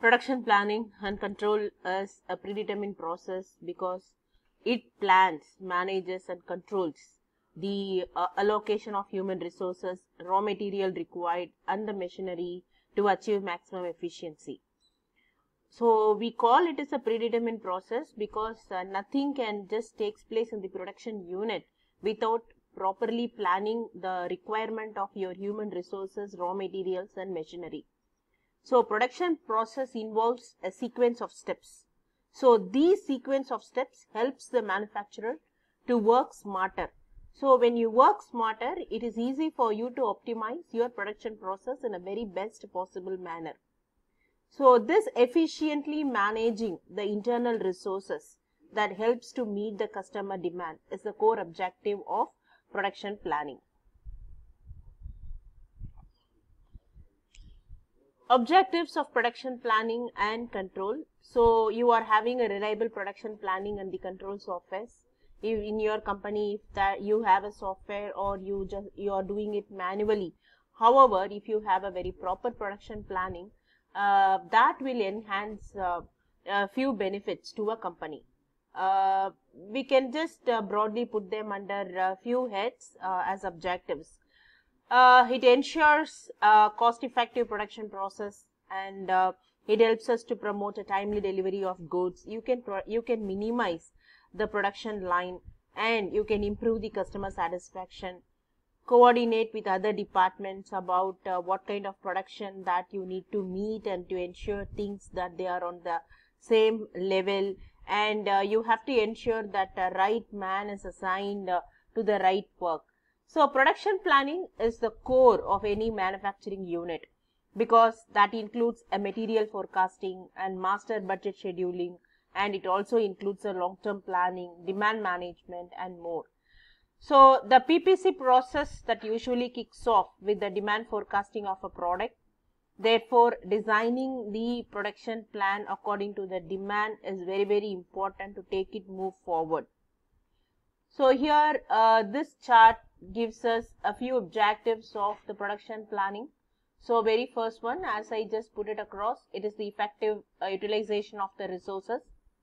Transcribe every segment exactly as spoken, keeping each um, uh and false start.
Production planning and control is a predetermined process because it plans, manages and controls the uh, allocation of human resources, raw material required and the machinery to achieve maximum efficiency. So we call it as a predetermined process because uh, nothing can just takes place in the production unit without properly planning the requirement of your human resources, raw materials and machinery. So production process involves a sequence of steps. So these sequence of steps helps the manufacturer to work smarter. So when you work smarter, it is easy for you to optimize your production process in a very best possible manner. So this efficiently managing the internal resources that helps to meet the customer demand is the core objective of production planning. Objectives of production planning and control. So you are having a reliable production planning and the control software. If in your company, if that you have a software or you just you are doing it manually. However, if you have a very proper production planning, uh, that will enhance uh, a few benefits to a company. Uh, we can just uh, broadly put them under a few heads uh, as objectives. Uh, it ensures a cost-effective production process, and uh, it helps us to promote a timely delivery of goods. You can pro you can minimize the production line, and you can improve the customer satisfaction. Coordinate with other departments about uh, what kind of production that you need to meet and to ensure things that they are on the same level, and uh, you have to ensure that the right man is assigned uh, to the right work. So production planning is the core of any manufacturing unit because that includes a material forecasting and master budget scheduling, and it also includes a long-term planning, demand management and more. So the P P C process that usually kicks off with the demand forecasting of a product. Therefore, designing the production plan according to the demand is very very important to take it move forward. So here uh, this chart gives us a few objectives of the production planning. So very first one, as I just put it across, it is the effective uh, utilization of the resources.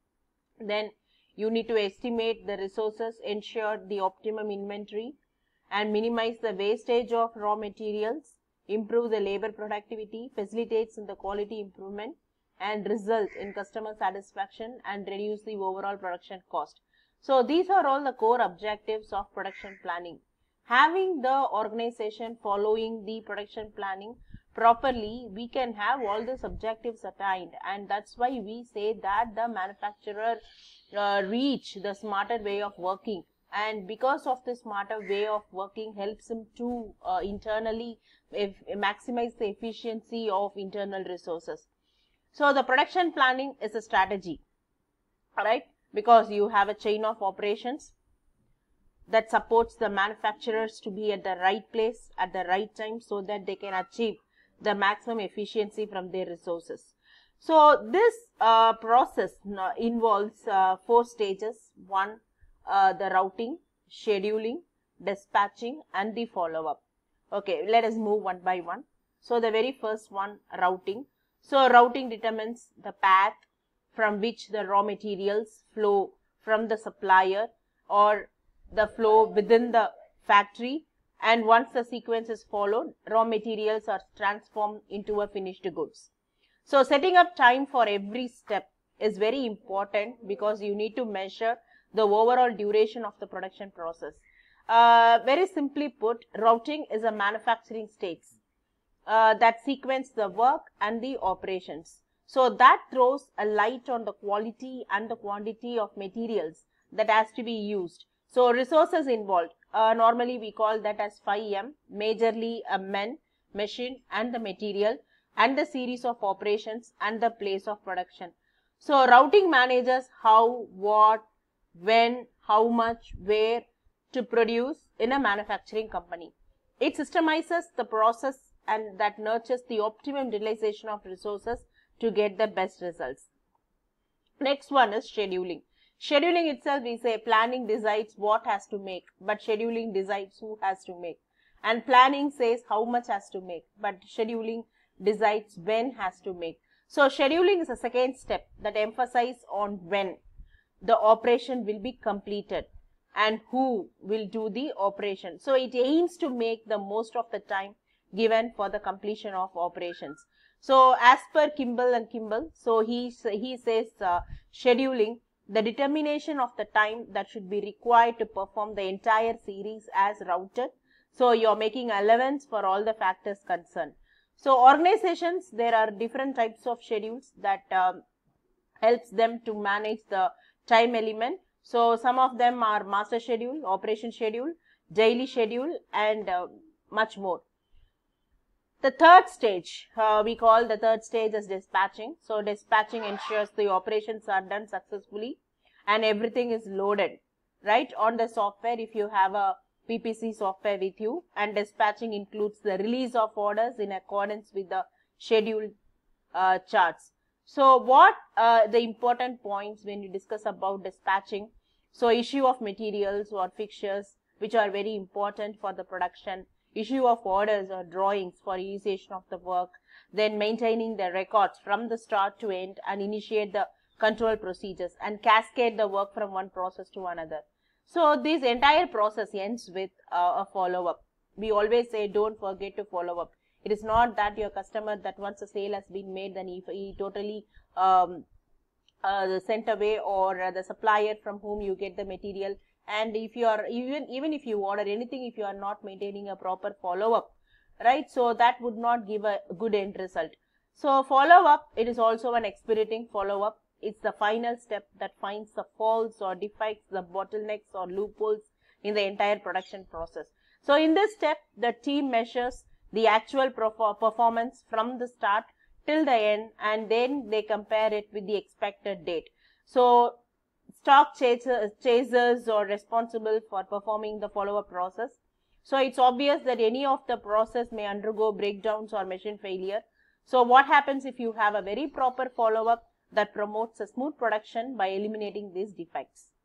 Then you need to estimate the resources, ensure the optimum inventory and minimize the wastage of raw materials, improve the labor productivity, facilitates in the quality improvement and result in customer satisfaction and reduce the overall production cost. So these are all the core objectives of production planning. Having the organization following the production planning properly, we can have all these objectives attained, and that's why we say that the manufacturer uh, reach the smarter way of working, and because of the smarter way of working helps him to uh, internally if, maximize the efficiency of internal resources. So the production planning is a strategy, all right, because you have a chain of operations that supports the manufacturers to be at the right place at the right time so that they can achieve the maximum efficiency from their resources. So this uh, process uh, involves uh, four stages. One, uh, the routing, scheduling, dispatching and the follow-up. Okay, let us move one by one. So the very first one, routing. So routing determines the path from which the raw materials flow from the supplier or the flow within the factory, and once the sequence is followed, raw materials are transformed into a finished goods. So setting up time for every step is very important because you need to measure the overall duration of the production process. Uh, very simply put, routing is a manufacturing states uh, that sequence the work and the operations. So that throws a light on the quality and the quantity of materials that has to be used. So resources involved, uh, normally we call that as five M, majorly a men, machine and the material and the series of operations and the place of production. So routing manages how, what, when, how much, where to produce in a manufacturing company. It systemizes the process and that nurtures the optimum utilization of resources to get the best results. Next one is scheduling. Scheduling itself, we say planning decides what has to make, but scheduling decides who has to make. And planning says how much has to make, but scheduling decides when has to make. So scheduling is a second step that emphasizes on when the operation will be completed and who will do the operation. So it aims to make the most of the time given for the completion of operations. So as per Kimball and Kimball, so he, he says uh, scheduling, the determination of the time that should be required to perform the entire series as routed. So you're making allowance for all the factors concerned. So organizations, there are different types of schedules that um, helps them to manage the time element. So some of them are master schedule, operation schedule, daily schedule, and uh, much more. The third stage, uh, we call the third stage as dispatching. So dispatching ensures the operations are done successfully and everything is loaded, right, on the software if you have a P P C software with you. And dispatching includes the release of orders in accordance with the scheduled uh, charts. So what uh, the important points when you discuss about dispatching? So issue of materials or fixtures which are very important for the production, issue of orders or drawings for initiation of the work, then maintaining the records from the start to end and initiate the control procedures and cascade the work from one process to another. So this entire process ends with uh, a follow-up. We always say don't forget to follow up. It is not that your customer, that once a sale has been made, then he, he totally um, uh, sent away, or uh, the supplier from whom you get the material. And if you are, even, even if you order anything, if you are not maintaining a proper follow-up, right, so that would not give a good end result. So follow-up, it is also an expediting follow-up. It's the final step that finds the faults or defects, the bottlenecks or loopholes in the entire production process. So in this step, the team measures the actual performance from the start till the end, and then they compare it with the expected date. So stock chasers, chasers are responsible for performing the follow-up process. So it's obvious that any of the process may undergo breakdowns or machine failure. So what happens if you have a very proper follow-up that promotes a smooth production by eliminating these defects?